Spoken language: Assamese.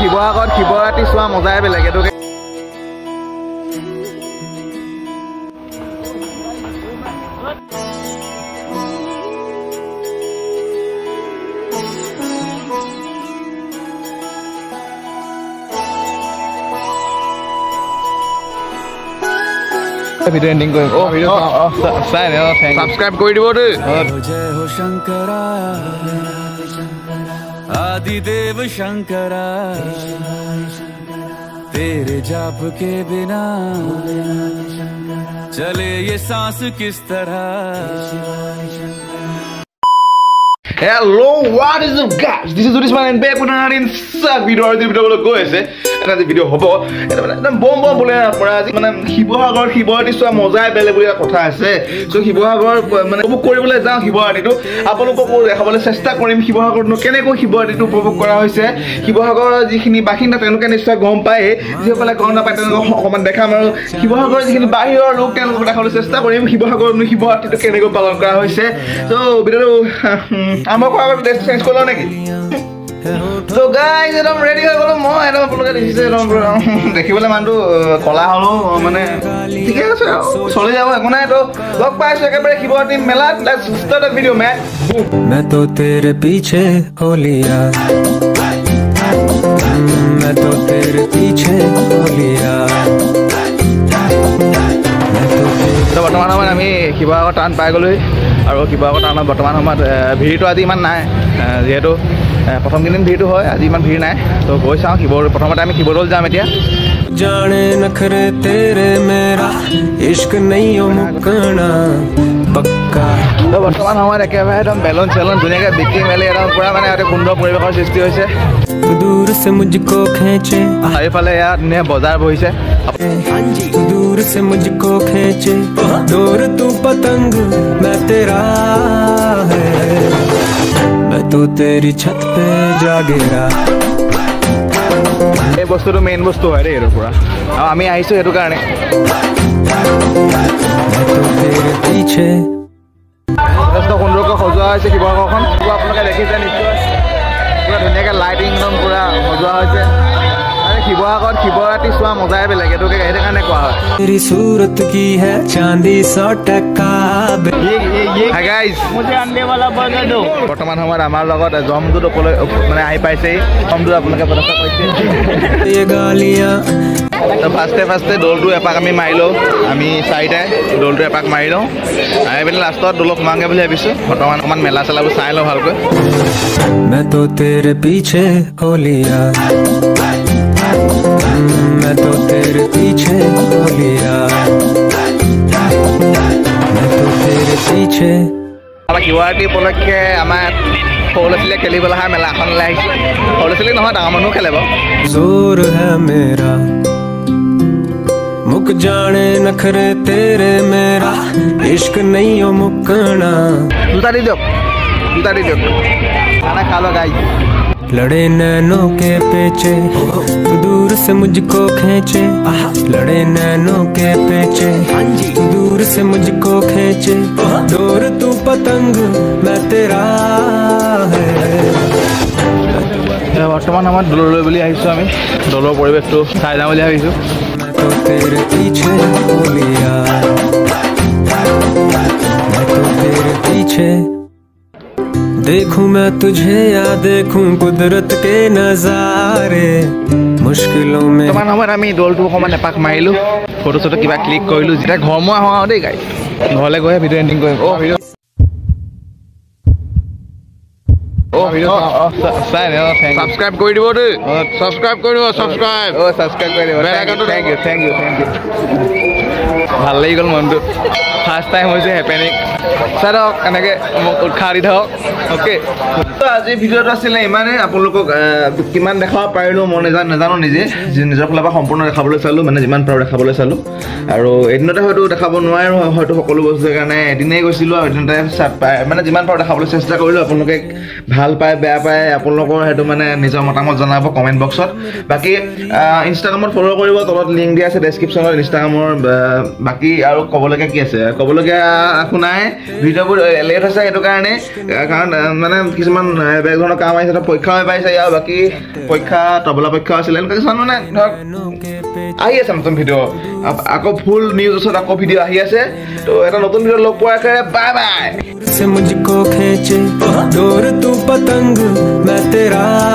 শিৱসাগৰত শিৱৰাত্ৰি চোৱা মজাই বেলেগ এইটো ভিডিও এন্ডিং কৰিম চাই সাবস্ক্ৰাইব কৰি দিব দেই जय हो शंकरा आदिदेव शंकरा तेरे जाप के बिना चले ये सांस किस तरह Hello, what is up guys? This is Udisman and back with another insane video. This video will go is another video hobo. Eta bomb bole apora aji mane Shibohagor Shiborati soa mojai bele bole kotha ase. So Shibohagor mane upok koribole jao Shiborati tu apoloko dekhabole chesta korim Shibohagor no kene ko Shiborati tu upok kora hoise. Shibohagor jikhini bakhinda tenuke nischay gom pae je kole gom na pae tenuke okoman dekham aru Shibohagor jikhini bahiror lok tenuke dekhabole chesta korim Shibohagor no Shiborati tu kene ko palon kora hoise. So video I'm going to change color naki. So guys, I'm ready to go. More, I'm going to this. देखिबले मानतो कला हलो माने ठीक আছে চলে যাব এখন তো লগ পাইছো একেবারে শিৱৰাত্ৰি মেলা let's start the video man मैं तो तेरे पीछे हो लिया मैं तो तेरे पीछे हो लिया তো বৰ্তমান সময়ত আমি শিৱসাগৰ টাউন পাই গ'লো আৰু শিৱসাগৰ টাউনত বৰ্তমান সময়ত ভিৰটো আজি ইমান নাই যেহেতু প্ৰথম দিন ভিৰটো হয় আজি ইমান ভিৰ নাই তো গৈ চাওঁ প্ৰথমতে আমি শিৱদৌল যাম এতিয়া जाने नखरे तेरे मेरा इश्क नहीं हो मुकना पक्का তো বৰ্তমান সময়ত একেবাৰে একদম বেলুন চেলুন ধুনীয়াকৈ বিক্ৰী মেলি একদম পুৰা মানে এটা সুন্দৰ পৰিৱেশৰ সৃষ্টি হৈছে दूर से मुझको खींचे এইফালে ইয়াত ধুনীয়া বজাৰ বহিছে दूर से मुझको खींचे दूर तू पतंग मैं तेरा है मैं तो तेरी छत पे जा गिरा এই বস্তুটো মেইন বস্তু হয় দেই এৰ পৰা আৰু আমি আহিছো সেইটো কাৰণে मैं तो तेरे पीछे যথেষ্ট সুন্দৰকৈ সজোৱা হৈছে শিৱসাগৰখন আপোনালোকে দেখিছে নিশ্চয় পুৰা ধুনীয়াকৈ লাইটিং একদম পুৰা সজোৱা হৈছে আৰু শিৱসাগৰত শিৱৰাত্ৰি চোৱা মজাই বেলেগ এইটোকে সেইটো কাৰণে কোৱা হয় तेरी सूरत की है चांदी 100 Hi guys, मुझे अंडे वाला बर्गर दो বৰ্তমান সময়ত আমাৰ লগত জমদুত মানে আহি পাইছেই জমদুত আপোনালোকে প্ৰদৰ্শন কৰিছে ये गालियां তো ফাৰ্ষ্টে দৌলটো এপাক আমি মাৰি লওঁ আমি চাৰিটাই দৌলটো এপাক মাৰি লওঁ আহি পিনে লাষ্টত দৌলক সোমাওঁগৈ বুলি ভাবিছোঁ বৰ্তমান অকণমান মেলা চেলাবোৰ চাই লওঁ ভালকৈ मैं तो तेरे पीछे हो लिया मैं तो तेरे पीछे हो लिया मैं तो तेरे पीछे আমাৰ শিৱৰাত্ৰি উপলক্ষে আমাৰ সৰু ল'ৰা ছোৱালীয়ে খেলিবলৈ অহা মেলা এখনলৈ আহিছে সৰু ল'ৰা ছোৱালী নহয় ডাঙৰ মানুহ খেলে বাৰু जोर है मेरा मुक जाने नखरे तेरे मेरा इश्क नहीं हो मुकना জোতা দি দিয়ক খানা খা লওক গাইজ लड़े नैनों के पेचे तू दूर से मुझको खींचे लड़े नैनों के पेचे तू दूर से मुझको खींचे दूर तू पतंग मैं तेरा है বৰ্তমান সময়ত দৌললৈ বুলি আহিছোঁ আমি দৌলৰ পৰিৱেশটো চাই যাওঁ বুলি ভাবিছোঁ मैं तो तेरे पीछे हो लिया मैं तो तेरे पीछे देखूं मैं तुझे या देखूं कुदरत के नजारे मुश्किलों में বৰ্তমান সময়ত আমি দৌলটো অকণমান এপাক মাৰিলোঁ ফটো চটো কিবা ক্লিক কৰিলোঁ যেতিয়া ঘৰ মই আহোঁ আৰু দেই গাই ঘৰলৈ গৈ ভিডিঅ' এণ্ডিং কৰিম সাবস্ক্রাইব কৰি দিব দেই সাবস্ক্রাইব কৰি দিব সাবস্ক্রাইব কৰি দিব থ্যাংক ইউ ভাল লাগি গ'ল মনটো ফাৰ্ষ্ট টাইম হৈছে হেপেনিং চাই ধৰক এনেকৈ মোক উৎসাহ দি থাকক অ'কে তো আজি ভিডিঅ'টো আছিলে ইমানে আপোনালোকক কিমান দেখাব পাৰিলোঁ মই নাজানো নিজে নিজৰ ফালৰ পৰা সম্পূৰ্ণ দেখাবলৈ চালোঁ মানে যিমান পাৰোঁ দেখাবলৈ চালোঁ আৰু এদিনতে হয়তো দেখাব নোৱাৰোঁ হয়তো সকলো বস্তুৰ কাৰণে এদিনেই গৈছিলোঁ আৰু এদিনতে মানে যিমান পাৰোঁ দেখাবলৈ চেষ্টা কৰিলোঁ আপোনালোকে ভাল পায় বেয়া পায় আপোনালোকৰ সেইটো মানে নিজৰ মতামত জনাব কমেণ্ট বক্সত বাকী ইনষ্টাগ্ৰামত ফ'ল' কৰিব তলত লিংক দিয়া আছে ডেছক্ৰিপশ্যনত ইনষ্টাগ্ৰামৰ বাকী আৰু ক'বলগীয়া কি আছে ক'বলগীয়া একো নাই ভিডিঅ'বোৰ লেট হৈছে সেইটো কাৰণে কাৰণ মানে কিছুমান বেলেগ ধৰণৰ কাম আহিছে পৰীক্ষা হৈ পাইছে ইয়াৰ বাকী পৰীক্ষা তবলা পৰীক্ষা আছিলে এনেকুৱা কিছুমান মানে ধৰক আহি আছে নতুন ভিডিঅ' আকৌ ফুল নিউজ ওচৰত আকৌ ভিডিঅ' আহি আছে তো এটা নতুন ভিডিঅ' লগ পোৱাৰ কাৰণে বাই বাই से मुझको खींचे दूर तू पतंग मैं तेरा